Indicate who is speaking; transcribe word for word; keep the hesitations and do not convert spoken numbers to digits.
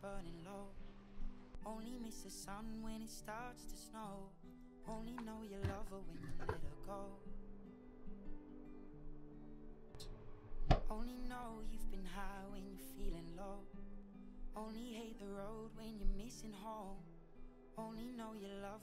Speaker 1: burning low. Only miss the sun when it starts to snow. Only know you love her when you let her go. Only know you've been high when you're feeling low. Only hate the road when you're missing home. Only know you love